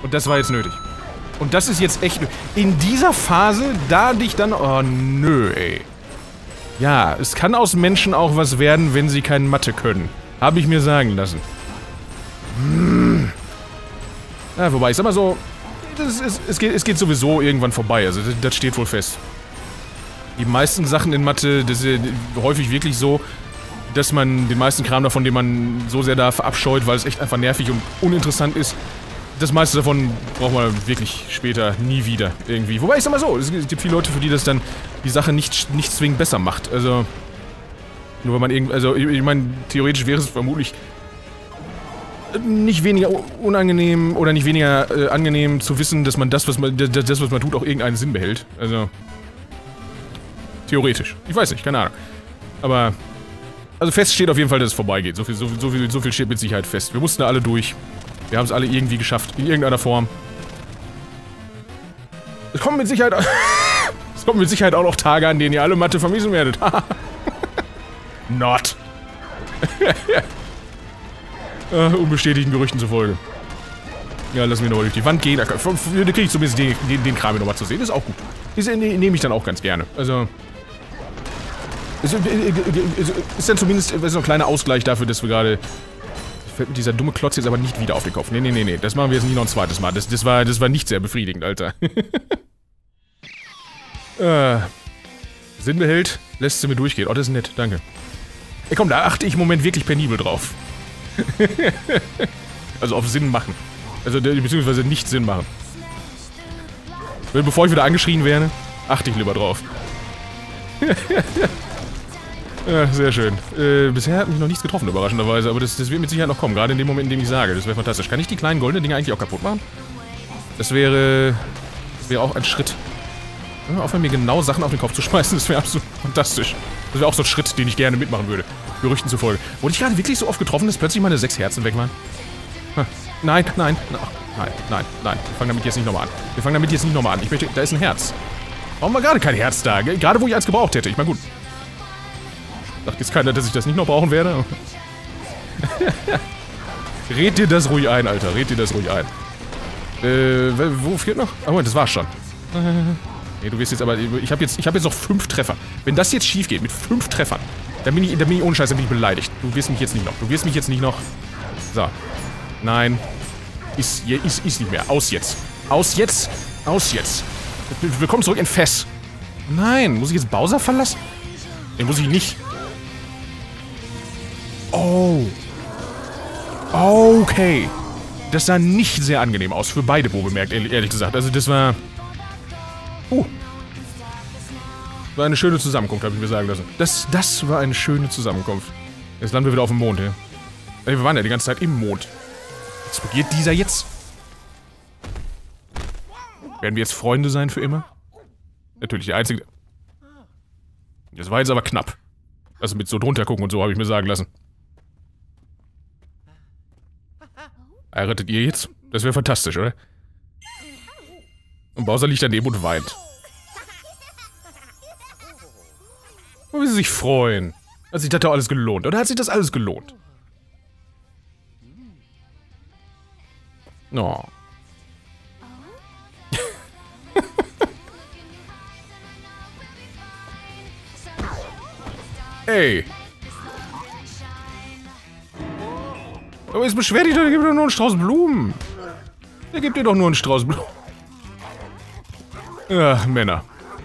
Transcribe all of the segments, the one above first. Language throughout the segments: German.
Und das war jetzt nötig. Und das ist jetzt echt... In dieser Phase, da dich dann... Oh, nö, ey. Ja, es kann aus Menschen auch was werden, wenn sie kein Mathe können. Habe ich mir sagen lassen. Ja, wobei, ich sag mal so... Es geht sowieso irgendwann vorbei, also das steht wohl fest. Die meisten Sachen in Mathe, das ist häufig wirklich so, dass man den meisten Kram davon, den man so sehr da verabscheut, weil es echt einfach nervig und uninteressant ist, das meiste davon braucht man wirklich später nie wieder irgendwie. Wobei, ich sag mal so, es gibt viele Leute, für die das dann die Sache nicht zwingend besser macht. Also, nur wenn man irgendwie, also ich meine, theoretisch wäre es vermutlich nicht weniger unangenehm oder nicht weniger angenehm zu wissen, dass man das, was man tut, auch irgendeinen Sinn behält. Also, theoretisch. Ich weiß nicht, keine Ahnung. Aber, also fest steht auf jeden Fall, dass es vorbeigeht. So viel steht mit Sicherheit fest. Wir mussten da alle durch. Wir haben es alle irgendwie geschafft, in irgendeiner Form. Es kommen mit Sicherheit auch noch Tage, an denen ihr alle Mathe vermissen werdet. Not. Unbestätigten Gerüchten zufolge. Ja, lassen wir nochmal durch die Wand gehen. Da kriege ich zumindest den Kram hier nochmal zu sehen. Ist auch gut. Nehme ich dann auch ganz gerne. Also... Ist dann zumindest so ein kleiner Ausgleich dafür, dass wir gerade... Fällt mir dieser dumme Klotz jetzt aber nicht wieder auf den Kopf. Nee. Das machen wir jetzt nicht noch ein zweites Mal. Das war nicht sehr befriedigend, Alter. Sinn behält, lässt sie mir durchgehen. Oh, das ist nett. Danke. Ey, komm, da achte ich im Moment wirklich penibel drauf. Also auf Sinn machen. Also, beziehungsweise nicht Sinn machen. Bevor ich wieder angeschrien werde, achte ich lieber drauf. Ja, sehr schön. Bisher hat mich noch nichts getroffen, überraschenderweise, aber das wird mit Sicherheit noch kommen, gerade in dem Moment, in dem ich sage. Das wäre fantastisch. Kann ich die kleinen goldenen Dinger eigentlich auch kaputt machen? Das wäre auch ein Schritt. Hör mal auf, mir genau Sachen auf den Kopf zu schmeißen, das wäre absolut fantastisch. Das wäre auch so ein Schritt, den ich gerne mitmachen würde. Gerüchten zufolge. Wurde ich gerade wirklich so oft getroffen, dass plötzlich meine 6 Herzen weg waren? Nein. Wir fangen damit jetzt nicht nochmal an. Ich möchte, da ist ein Herz. Warum war gerade kein Herz da? Gerade wo ich eins gebraucht hätte. Ich meine, gut. Sagt jetzt keiner, dass ich das nicht noch brauchen werde? Red dir das ruhig ein, Alter. Red dir das ruhig ein. Wo fehlt noch? Ah, Moment, das war's schon. Nee, du wirst jetzt aber... Ich hab jetzt noch 5 Treffer. Wenn das jetzt schief geht, mit 5 Treffern, dann bin ich ohne Scheiß, dann bin ich beleidigt. Du wirst mich jetzt nicht noch. So. Nein. Ist nicht mehr. Aus jetzt. Aus jetzt. Willkommen zurück in Fess. Nein, muss ich jetzt Bowser verlassen? Nee, muss ich nicht. Oh. Okay. Das sah nicht sehr angenehm aus. Für beide wohl bemerkt, ehrlich gesagt. Also das war... War eine schöne Zusammenkunft, habe ich mir sagen lassen. Das war eine schöne Zusammenkunft. Jetzt landen wir wieder auf dem Mond, ja? Wir waren ja die ganze Zeit im Mond. Explodiert dieser jetzt? Werden wir jetzt Freunde sein für immer? Natürlich, der einzige... Das war jetzt aber knapp. Also mit so drunter gucken und so, habe ich mir sagen lassen. Heiratet ihr jetzt? Das wäre fantastisch, oder? Und Bowser liegt daneben und weint. Und wie sie sich freuen. Hat sich das doch alles gelohnt, oder hat sich das alles gelohnt? Oh. Ey. Aber jetzt beschwer dich doch, der gibt dir doch nur einen Strauß Blumen. Der gibt dir doch nur einen Strauß Blumen. Ja, Männer.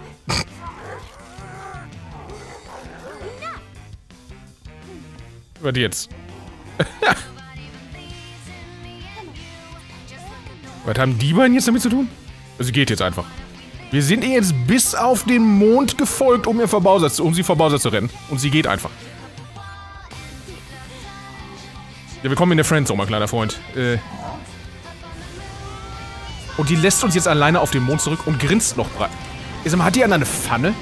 Was jetzt? Was haben die beiden jetzt damit zu tun? Also geht jetzt einfach. Wir sind ihr jetzt bis auf den Mond gefolgt, um sie vor Bowser zu rennen. Und sie geht einfach. Ja, willkommen in der Friendzone, mein kleiner Freund. Und die lässt uns jetzt alleine auf den Mond zurück und grinst noch breit. Sag mal, hat die eine Pfanne?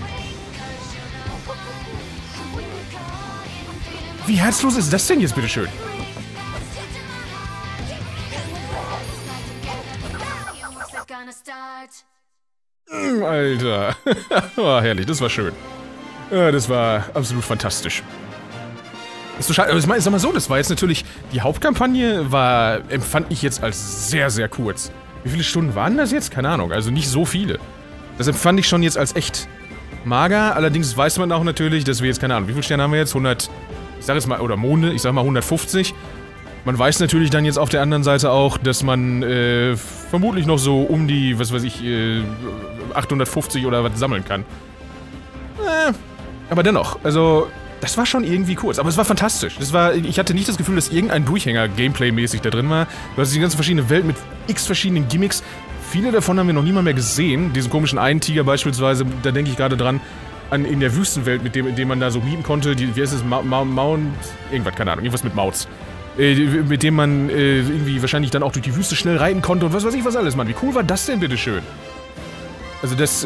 Wie herzlos ist das denn jetzt, bitteschön? Alter. Oh, herrlich, das war schön. Ja, das war absolut fantastisch. ist so schade. Aber ich meine, sag mal so, das war jetzt natürlich, die Hauptkampagne empfand ich jetzt als sehr, sehr kurz. Wie viele Stunden waren das jetzt? Keine Ahnung, also nicht so viele. Das empfand ich schon jetzt als echt mager, allerdings weiß man auch natürlich, dass wir jetzt, keine Ahnung, wie viele Sterne haben wir jetzt? 100, ich sag jetzt mal, oder Monde, ich sag mal 150. Man weiß natürlich dann jetzt auf der anderen Seite auch, dass man vermutlich noch so um die, was weiß ich, 850 oder was sammeln kann. Aber dennoch, also, das war schon irgendwie kurz, aber es war fantastisch. Ich hatte nicht das Gefühl, dass irgendein Durchhänger Gameplay-mäßig da drin war. Du hast die ganze verschiedene Welt mit x verschiedenen Gimmicks. Viele davon haben wir noch nie mal mehr gesehen. Diesen komischen einen Tiger beispielsweise, da denke ich gerade dran, in der Wüstenwelt, in dem man da so mieten konnte. Wie heißt es? Mount... Irgendwas, keine Ahnung, irgendwas mit Mauts. Mit dem man irgendwie wahrscheinlich dann auch durch die Wüste schnell reiten konnte und was weiß ich was alles, Mann. Wie cool war das denn, bitteschön? Also das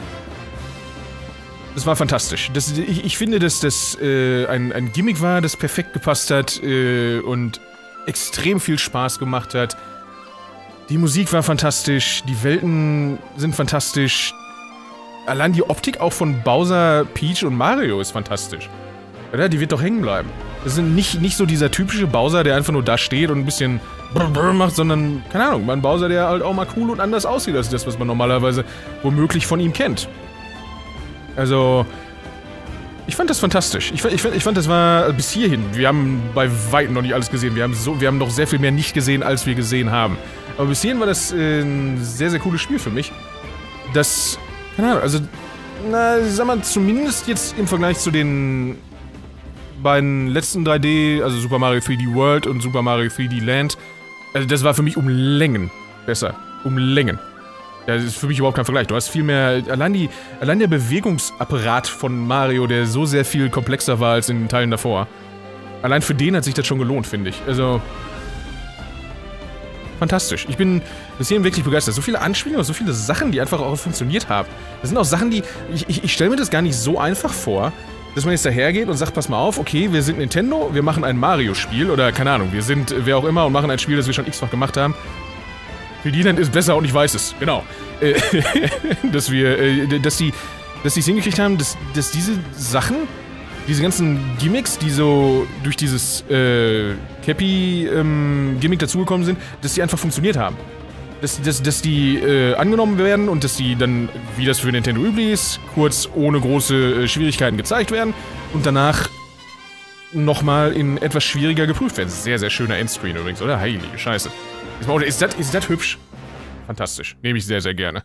war fantastisch. Ich finde, dass das ein Gimmick war, das perfekt gepasst hat und extrem viel Spaß gemacht hat. Die Musik war fantastisch, die Welten sind fantastisch. Allein die Optik auch von Bowser, Peach und Mario ist fantastisch. Oder? Die wird doch hängen bleiben. Das ist nicht so dieser typische Bowser, der einfach nur da steht und ein bisschen brr macht, sondern, keine Ahnung, ein Bowser, der halt auch mal cool und anders aussieht als das, was man normalerweise womöglich von ihm kennt. Also, ich fand das fantastisch. Ich fand, das war bis hierhin. Wir haben bei weitem noch nicht alles gesehen. Wir haben noch sehr viel mehr nicht gesehen, als wir gesehen haben. Aber bis hierhin war das ein sehr, sehr cooles Spiel für mich. Das, keine Ahnung, also, na, sag mal, zumindest jetzt im Vergleich zu den beiden letzten 3D, also Super Mario 3D World und Super Mario 3D Land, also das war für mich um Längen besser. Um Längen. Das ist für mich überhaupt kein Vergleich. Du hast viel mehr, allein der Bewegungsapparat von Mario, der so sehr viel komplexer war als in den Teilen davor. Allein für den hat sich das schon gelohnt, finde ich. Also, fantastisch. Ich bin bis hierhin wirklich begeistert. So viele Anspielungen, so viele Sachen, die einfach auch funktioniert haben. Das sind auch Sachen, die, ich stelle mir das gar nicht so einfach vor, dass man jetzt dahergeht und sagt, pass mal auf, okay, wir sind Nintendo, wir machen ein Mario-Spiel, oder keine Ahnung, wir sind wer auch immer und machen ein Spiel, das wir schon x-fach gemacht haben. Für die Land ist besser und ich weiß es, genau. Dass die es hingekriegt haben, dass diese Sachen, diese ganzen Gimmicks, die so durch dieses Cappy-Gimmick dazugekommen sind, dass die einfach funktioniert haben. Dass die angenommen werden und dass die dann, wie das für Nintendo üblich ist, kurz ohne große Schwierigkeiten gezeigt werden und danach nochmal in etwas schwieriger geprüft werden. Sehr, sehr schöner Endscreen übrigens, oder? Heilige Scheiße. Ist das hübsch? Fantastisch. Nehme ich sehr, sehr gerne.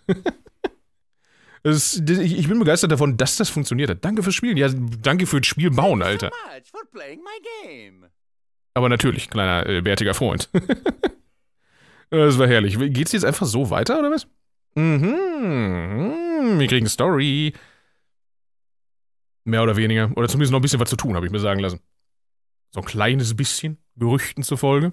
Ich bin begeistert davon, dass das funktioniert hat. Danke fürs Spielen. Ja, danke fürs Spiel bauen, Alter. Aber natürlich, kleiner, bärtiger Freund. Das war herrlich. Geht's jetzt einfach so weiter, oder was? Wir kriegen Story. Mehr oder weniger. Oder zumindest noch ein bisschen was zu tun, habe ich mir sagen lassen. So ein kleines bisschen. Gerüchten zufolge.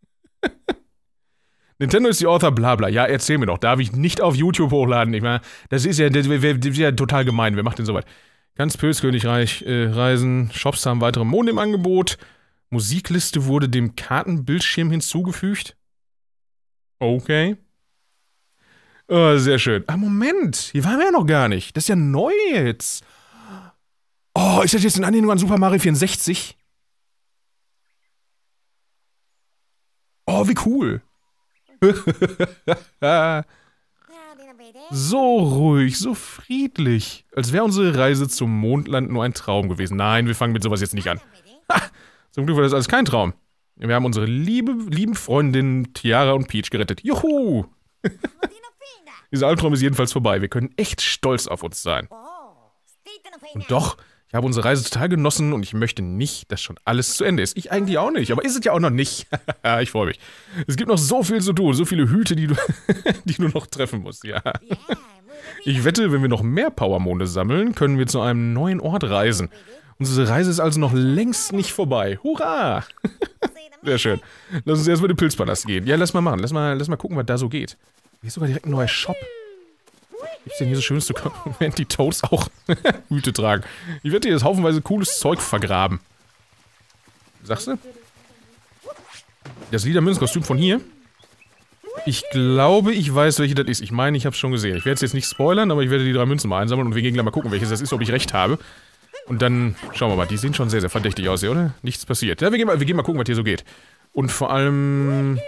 Nintendo ist die Author, bla bla. Ja, erzähl mir doch. Darf ich nicht auf YouTube hochladen? Ich meine, das ist ja total gemein. Wer macht denn sowas? Ganz Pölskönigreich reisen. Shops haben weitere Monde im Angebot. Musikliste wurde dem Kartenbildschirm hinzugefügt. Okay. Oh, sehr schön. Ah, Moment. Hier waren wir ja noch gar nicht. Das ist ja neu jetzt. Oh, ist das jetzt in Anlehnung an Super Mario 64? Oh, wie cool. So ruhig, so friedlich. Als wäre unsere Reise zum Mondland nur ein Traum gewesen. Nein, wir fangen mit sowas jetzt nicht an. Ha, zum Glück war das alles kein Traum. Wir haben unsere lieben Freundinnen Tiara und Peach gerettet. Juhu! Dieser Albtraum ist jedenfalls vorbei. Wir können echt stolz auf uns sein. Und doch, ich habe unsere Reise total genossen und ich möchte nicht, dass schon alles zu Ende ist. Ich eigentlich auch nicht, aber ist es ja auch noch nicht. Ich freue mich. Es gibt noch so viel zu tun, so viele Hüte, die du noch treffen musst, ja. Ich wette, wenn wir noch mehr Powermonde sammeln, können wir zu einem neuen Ort reisen. Unsere Reise ist also noch längst nicht vorbei. Hurra! Sehr schön. Lass uns erstmal in den Pilzpalast gehen. Ja, lass mal machen. Lass mal gucken, was da so geht. Hier ist sogar direkt ein neuer Shop. Gibt's denn hier so Schönes zu kaufen, während die Toads auch Hüte tragen? Ich werde hier jetzt haufenweise cooles Zeug vergraben. Sagst du? Das Liedermünzenkostüm von hier. Ich glaube, ich weiß, welche das ist. Ich meine, ich habe es schon gesehen. Ich werde es jetzt nicht spoilern, aber ich werde die 3 Münzen mal einsammeln und wir gehen gleich mal gucken, welches das ist, ob ich recht habe. Und dann, schauen wir mal, die sehen schon sehr, sehr verdächtig aus hier, oder? Nichts passiert. Ja, wir gehen mal gucken, was hier so geht. Und vor allem...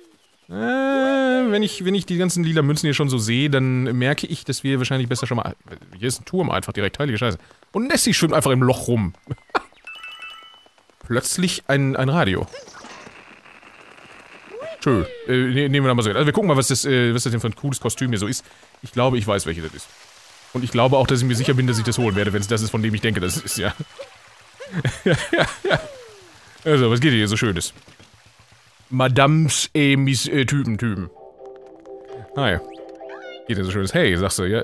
wenn ich die ganzen lila Münzen hier schon so sehe, dann merke ich, dass wir wahrscheinlich besser schon mal... Hier ist ein Turm einfach direkt, heilige Scheiße. Und Nessie schwimmt einfach im Loch rum. Plötzlich ein Radio. Schön. Nehmen wir da mal so. Also wir gucken mal, was das denn für ein cooles Kostüm hier so ist. Ich glaube, ich weiß, welches das ist. Und ich glaube auch, dass ich mir sicher bin, dass ich das holen werde, wenn es das ist, von dem ich denke, das ist, ja. Also, was geht hier so Schönes? Madames, Miss, Typen. Hi. Geht denn so Schönes? Hey, sagst du, ja.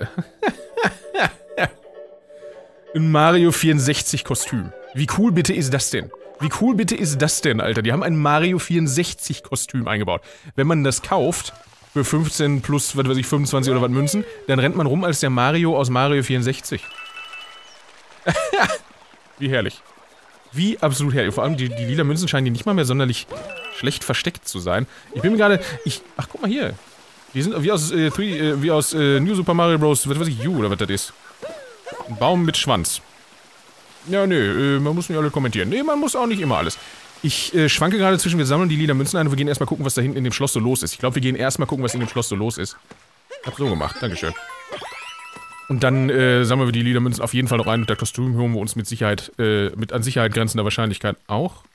Ein Mario 64 Kostüm. Wie cool bitte ist das denn? Wie cool bitte ist das denn, Alter? Die haben ein Mario 64 Kostüm eingebaut. Wenn man das kauft, für 15 plus, was weiß ich, 25 oder was Münzen, dann rennt man rum als der Mario aus Mario 64. Wie herrlich. Wie absolut herrlich. Vor allem die lila Münzen scheinen hier nicht mal mehr sonderlich schlecht versteckt zu sein. Ich bin mir gerade... Ach, guck mal hier. Die sind wie aus New Super Mario Bros. Was weiß ich, U oder was das ist. Ein Baum mit Schwanz. Ja, nee, man muss nicht alle kommentieren. Nee, man muss auch nicht immer alles. Ich schwanke gerade zwischen, wir sammeln die lila Münzen ein und wir gehen erstmal gucken, was da hinten in dem Schloss so los ist. Ich glaube, wir gehen erstmal gucken, was in dem Schloss so los ist. Hab so gemacht, dankeschön. Und dann sammeln wir die lila Münzen auf jeden Fall noch ein und das Kostüm holen wir uns mit Sicherheit, mit an Sicherheit grenzender Wahrscheinlichkeit auch.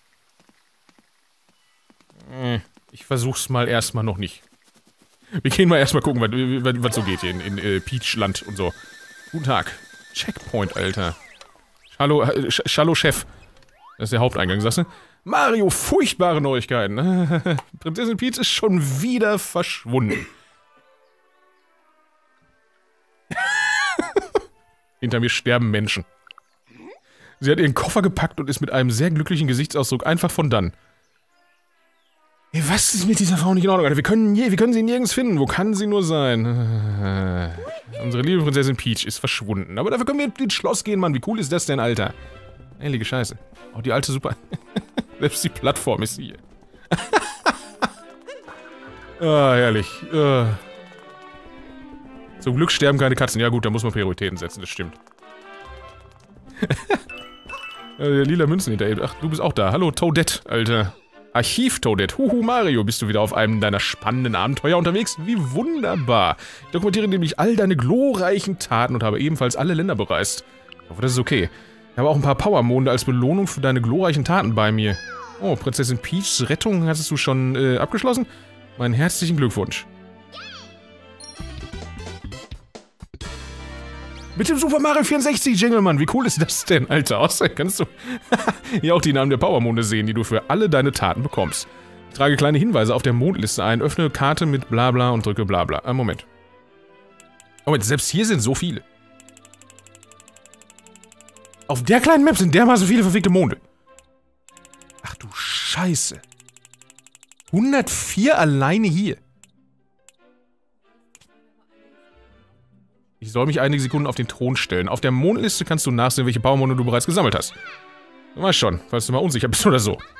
Ich versuch's mal erstmal noch nicht. Wir gehen mal erstmal gucken, was so geht hier in Peachland und so. Guten Tag. Checkpoint, Alter. Hallo, Hallo, Chef. Das ist der Haupteingang, sagst du? Mario, furchtbare Neuigkeiten. Prinzessin Peach ist schon wieder verschwunden. Hinter mir sterben Menschen. Sie hat ihren Koffer gepackt und ist mit einem sehr glücklichen Gesichtsausdruck einfach von dann. Ey, was ist mit dieser Frau nicht in Ordnung, Alter? Wir können sie nirgends finden. Wo kann sie nur sein? Unsere liebe Prinzessin Peach ist verschwunden. Aber dafür können wir ins Schloss gehen, Mann. Wie cool ist das denn, Alter? Heilige Scheiße. Oh, die alte Super... Selbst die Plattform ist hier. Ah, herrlich. Zum Glück sterben keine Katzen. Ja gut, da muss man Prioritäten setzen, das stimmt. Lila Münzen hinter. Ach, du bist auch da. Hallo, Toadette, Alter. Archiv Toadette. Huhu Mario, bist du wieder auf einem deiner spannenden Abenteuer unterwegs? Wie wunderbar. Ich dokumentiere nämlich all deine glorreichen Taten und habe ebenfalls alle Länder bereist. Ich hoffe, das ist okay. Ich habe auch ein paar Powermonde als Belohnung für deine glorreichen Taten bei mir. Oh, Prinzessin Peachs Rettung hast du schon abgeschlossen? Meinen herzlichen Glückwunsch. Mit dem Super Mario 64 Jingle, Mann. Wie cool ist das denn, Alter? Außerdem kannst du hier auch die Namen der Powermonde sehen, die du für alle deine Taten bekommst. Ich trage kleine Hinweise auf der Mondliste ein, öffne Karte mit Blabla und drücke Blabla. Moment. Moment, selbst hier sind so viele. Auf der kleinen Map sind dermaßen viele verfickte Monde. Ach du Scheiße. 104 alleine hier. Ich soll mich einige Sekunden auf den Thron stellen. Auf der Mondliste kannst du nachsehen, welche Powermonde du bereits gesammelt hast. Du weißt schon, falls du mal unsicher bist oder so.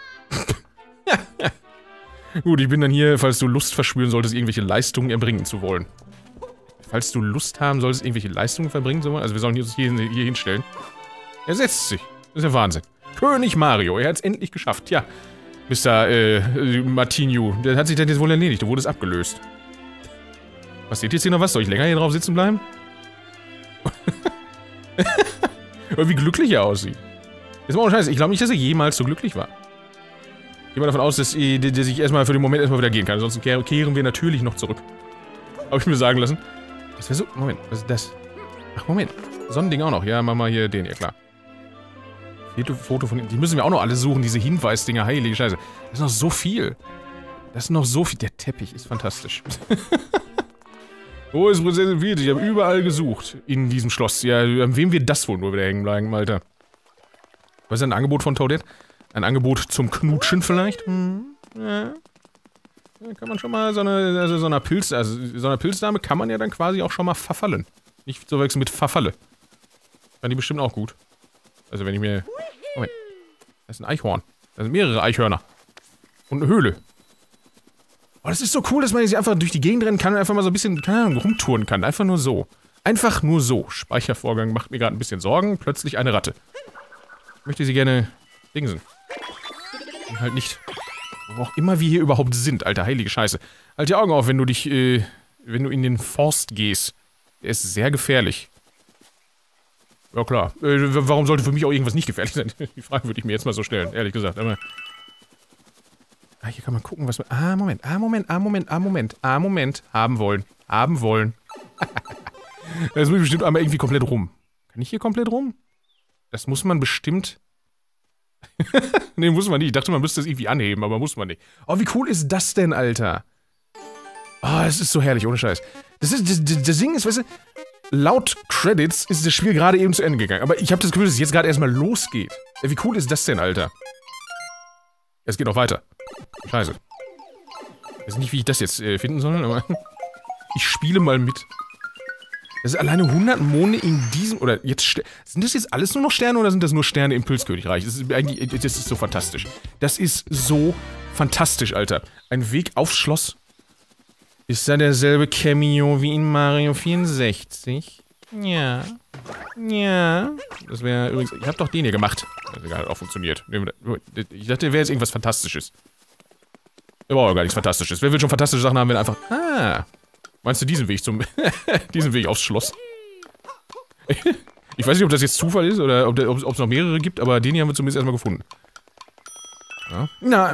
Gut, ich bin dann hier, falls du Lust verspüren solltest, irgendwelche Leistungen erbringen zu wollen. Falls du Lust haben solltest, irgendwelche Leistungen verbringen zu wollen. Also wir sollen uns hier hinstellen. Er setzt sich. Das ist ja Wahnsinn. König Mario, er hat es endlich geschafft. Tja, Mr. Martinho, der hat sich dann jetzt wohl erledigt. Du wurdest abgelöst. Passiert jetzt hier noch was? Soll ich länger hier drauf sitzen bleiben? Wie glücklich er aussieht. Jetzt mal ohne Scheiß, ich glaube nicht, dass er jemals so glücklich war. Ich gehe mal davon aus, dass ich erstmal für den Moment erstmal wieder gehen kann. Ansonsten kehren wir natürlich noch zurück. Habe ich mir sagen lassen. Das wäre so... Moment, was ist das? Ach, Moment. Sonnending auch noch. Ja, machen wir hier den hier, klar. Foto von... Die müssen wir auch noch alle suchen, diese Hinweisdinger. Heilige Scheiße. Das ist noch so viel. Das ist noch so viel. Der Teppich ist fantastisch. Wo ist Prinzessin Peach? Ich habe überall gesucht. In diesem Schloss. Ja, an wem wird das wohl nur wieder hängen bleiben, Alter? Was ist ein Angebot von Toadette? Ein Angebot zum Knutschen vielleicht? Ja. Da kann man schon mal so einer Pilzdame kann man ja dann quasi auch schon mal verfallen. Nicht zu wechseln mit Verfalle. Kann die bestimmt auch gut. Also wenn ich mir... Moment. Das ist ein Eichhorn. Da sind mehrere Eichhörner. Und eine Höhle. Oh, das ist so cool, dass man jetzt einfach durch die Gegend rennen kann und einfach mal so ein bisschen, keine Ahnung, rumtouren kann. Einfach nur so. Einfach nur so. Speichervorgang macht mir gerade ein bisschen Sorgen. Plötzlich eine Ratte. Ich möchte sie gerne dingsen. Und halt nicht... Wo auch immer wir hier überhaupt sind, Alter. Heilige Scheiße. Halt die Augen auf, wenn du dich, wenn du in den Forst gehst. Der ist sehr gefährlich. Ja klar. Warum sollte für mich auch irgendwas nicht gefährlich sein? Die Frage würde ich mir jetzt mal so stellen, ehrlich gesagt. Aber hier kann man gucken, was wir... Moment. Moment. Haben wollen. Das muss bestimmt einmal irgendwie komplett rum. Kann ich hier komplett rum? Das muss man bestimmt... Nee, muss man nicht. Ich dachte, man müsste das irgendwie anheben, aber muss man nicht. Oh, wie cool ist das denn, Alter? Oh, es ist so herrlich, ohne Scheiß. Das Ding ist, weißt du, laut Credits ist das Spiel gerade eben zu Ende gegangen. Aber ich habe das Gefühl, dass es jetzt gerade erstmal losgeht. Wie cool ist das denn, Alter? Es geht noch weiter. Scheiße. Ich weiß nicht, wie ich das jetzt finden soll, aber ich spiele mal mit. Das ist alleine 100 Monde in diesem, oder jetzt, sind das jetzt alles nur noch Sterne oder sind das nur Sterne im Pilzkönigreich? Das ist eigentlich, das ist so fantastisch. Das ist so fantastisch, Alter. Ein Weg aufs Schloss. Ist da derselbe Cameo wie in Mario 64? Ja. Ja. Das wäre übrigens, ich hab doch den hier gemacht. Das hat auch funktioniert. Ich dachte, der wäre jetzt irgendwas Fantastisches. Der war aber gar nichts Fantastisches. Wer will schon fantastische Sachen haben, wenn einfach, meinst du diesen Weg zum... diesen Weg aufs Schloss? Ich weiß nicht, ob das jetzt Zufall ist oder ob es noch mehrere gibt, aber den hier haben wir zumindest erstmal gefunden. Ja. Na.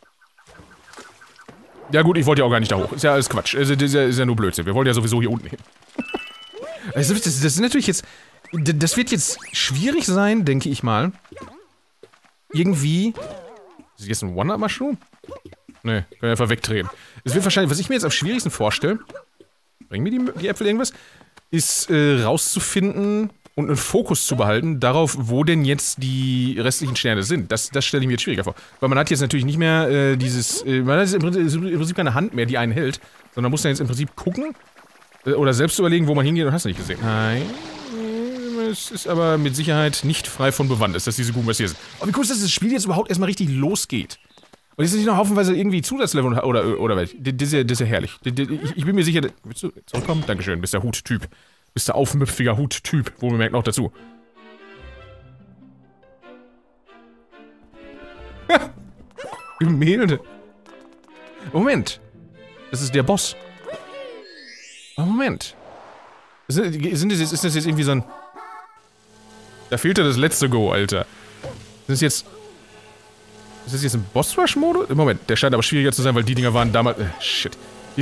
Ja gut, ich wollte ja auch gar nicht da hoch. Ist ja alles Quatsch. Ist ja nur Blödsinn. Wir wollen ja sowieso hier unten hin. Also das ist natürlich jetzt... Das wird jetzt schwierig sein, denke ich mal. Irgendwie... Ist das jetzt ein One-Up-Mushroom? Ne, können wir einfach wegdrehen. Es wird wahrscheinlich... Was ich mir jetzt am schwierigsten vorstelle... Bringen mir die Äpfel irgendwas? Ist rauszufinden und einen Fokus zu behalten darauf, wo denn jetzt die restlichen Sterne sind. Das stelle ich mir jetzt schwieriger vor. Weil man hat jetzt natürlich nicht mehr dieses... man hat jetzt im Prinzip keine Hand mehr, die einen hält. Sondern muss dann jetzt im Prinzip gucken oder selbst überlegen, wo man hingeht und hast du nicht gesehen. Nein. Es ist aber mit Sicherheit nicht frei von Bewandtnis, dass diese Goombas hier sind. Aber wie cool ist, dass das Spiel jetzt überhaupt erstmal richtig losgeht. Und jetzt ist nicht noch haufenweise irgendwie Zusatzlevel oder was. Das ist ja herrlich. Ich bin mir sicher... Willst du zurückkommen? Dankeschön, bist der Huttyp. Bist der aufmüpfiger Huttyp, wo wir merken noch dazu. Gemälde. Moment. Das ist der Boss. Oh, Moment. Ist das jetzt irgendwie so ein... Da fehlt ja das letzte Go, Alter. Ist das jetzt ein Boss-Rush-Modus? Moment, der scheint aber schwieriger zu sein, weil die Dinger waren damals... shit.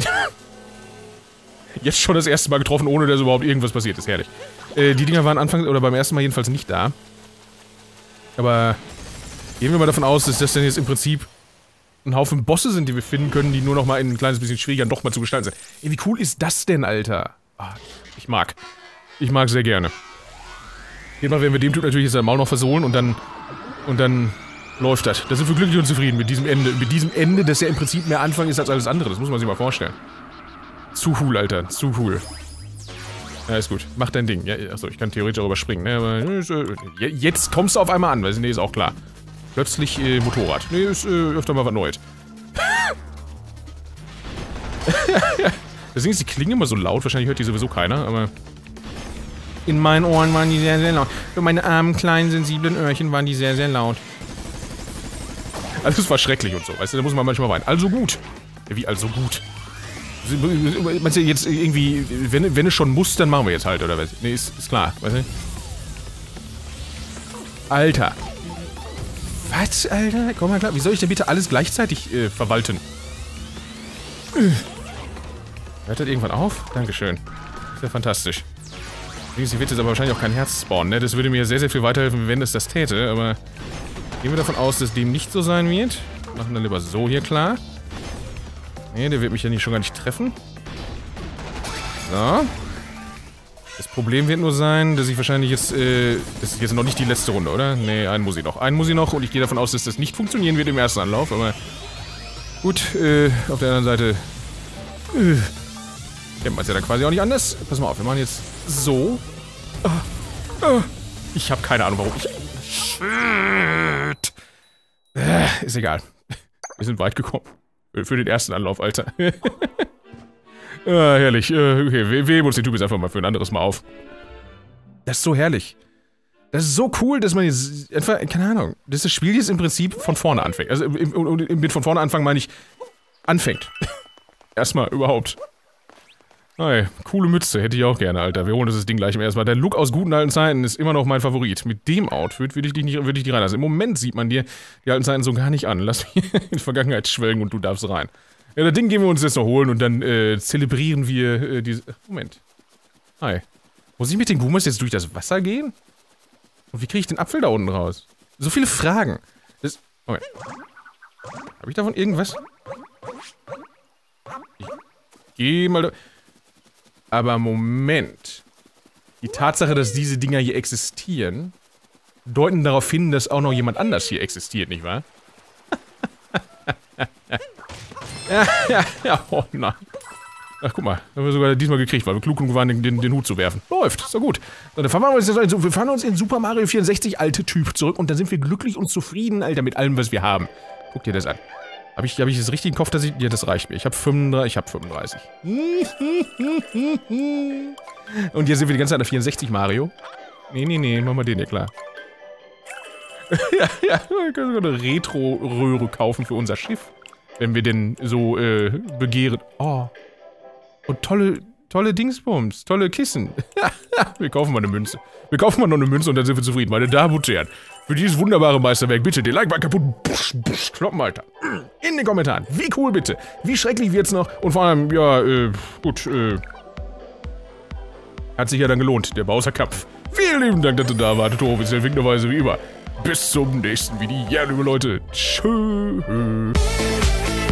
Jetzt schon das erste Mal getroffen, ohne dass überhaupt irgendwas passiert ist. Herrlich. Die Dinger waren Anfang, oder beim ersten Mal jedenfalls nicht da. Aber gehen wir mal davon aus, dass das denn jetzt im Prinzip ein Haufen Bosse sind, die wir finden können, die nur noch mal ein kleines bisschen schwieriger doch mal zu gestalten sind. Ey, wie cool ist das denn, Alter? Ich mag. Ich mag sehr gerne. Jedenfalls werden wir dem Typ natürlich jetzt am Maul noch versohlen und dann läuft das. Da sind wir glücklich und zufrieden mit diesem Ende. Mit diesem Ende, das ja im Prinzip mehr Anfang ist als alles andere. Das muss man sich mal vorstellen. Zu cool, Alter. Zu cool. Ja, ist gut. Mach dein Ding. Ja, achso, ich kann theoretisch darüber springen, ne? Aber jetzt kommst du auf einmal an, weil nee, ist auch klar. Plötzlich Motorrad. Nee, ist öfter mal was Neues. Deswegen ist die Klinge immer so laut. Wahrscheinlich hört die sowieso keiner, aber... In meinen Ohren waren die sehr, sehr laut. Für meine armen, kleinen, sensiblen Öhrchen waren die sehr, sehr laut. Also es war schrecklich und so, weißt du, da muss man manchmal weinen. Also gut. Wie also gut? Meinst du jetzt irgendwie, wenn es schon muss, dann machen wir jetzt halt, oder was? Nee, ist klar, weißt du? Alter. Was, Alter? Komm mal klar, wie soll ich denn bitte alles gleichzeitig verwalten? Hört das irgendwann auf? Dankeschön. Das ist ja fantastisch. Sie wird jetzt aber wahrscheinlich auch kein Herz spawnen, ne? Das würde mir sehr, sehr viel weiterhelfen, wenn es das täte, aber... Gehen wir davon aus, dass dem nicht so sein wird. Machen dann lieber so hier klar. Ne, der wird mich ja nicht schon gar nicht treffen. So. Das Problem wird nur sein, dass ich wahrscheinlich jetzt, das ist jetzt noch nicht die letzte Runde, oder? Ne, einen muss ich noch. Einen muss ich noch und ich gehe davon aus, dass das nicht funktionieren wird im ersten Anlauf, aber... Gut, auf der anderen Seite... kennt man es ja dann quasi auch nicht anders. Pass mal auf, wir machen jetzt so. Ich habe keine Ahnung, warum ich... Ist egal. Wir sind weit gekommen. Für den ersten Anlauf, Alter. Ah, herrlich. Okay, wir heben uns den Typ jetzt einfach mal für ein anderes Mal auf. Das ist so herrlich. Das ist so cool, dass man jetzt einfach, keine Ahnung, dass das Spiel jetzt im Prinzip von vorne anfängt. Also mit von vorne anfangen meine ich, anfängt. Erstmal überhaupt. Hey, coole Mütze, hätte ich auch gerne, Alter. Wir holen das Ding gleich im ersten Mal. Der Look aus guten alten Zeiten ist immer noch mein Favorit. Mit dem Outfit würde ich dich reinlassen. Im Moment sieht man dir die alten Zeiten so gar nicht an. Lass mich in die Vergangenheit schwelgen und du darfst rein. Ja, das Ding gehen wir uns jetzt noch holen und dann zelebrieren wir diese... Moment. Hi. Muss ich mit den Gumas jetzt durch das Wasser gehen? Und wie kriege ich den Apfel da unten raus? So viele Fragen. Moment. Habe ich davon irgendwas? Ich geh mal da... Aber Moment. Die Tatsache, dass diese Dinger hier existieren, deuten darauf hin, dass auch noch jemand anders hier existiert, nicht wahr? ja, oh nein. Ach, guck mal, haben wir sogar diesmal gekriegt, weil wir klug genug waren, den Hut zu werfen. Läuft, ist doch gut. So, dann wir fahren uns in Super Mario 64 alte Typ zurück und dann sind wir glücklich und zufrieden, Alter, mit allem, was wir haben. Guck dir das an. Hab ich das richtig im Kopf, dass ich... Ja, das reicht mir. Ich hab 35. Und hier sind wir die ganze Zeit auf 64, Mario. Nee, machen wir den hier klar. ja, wir können sogar eine Retro-Röhre kaufen für unser Schiff. Wenn wir denn so, begehren. Oh. Und tolle Dingsbums, tolle Kissen. Wir kaufen mal eine Münze. Wir kaufen mal noch eine Münze und dann sind wir zufrieden. Meine Damen und Herren, für dieses wunderbare Meisterwerk bitte den Like-Button kaputt. Kloppen, Alter. In den Kommentaren. Wie cool bitte. Wie schrecklich wird's noch? Und vor allem, ja, gut, hat sich ja dann gelohnt, der Bowser-Kampf. Vielen lieben Dank, dass du da warst. Offiziell winkenderweise wie immer. Bis zum nächsten Video, liebe Leute. Tschüss.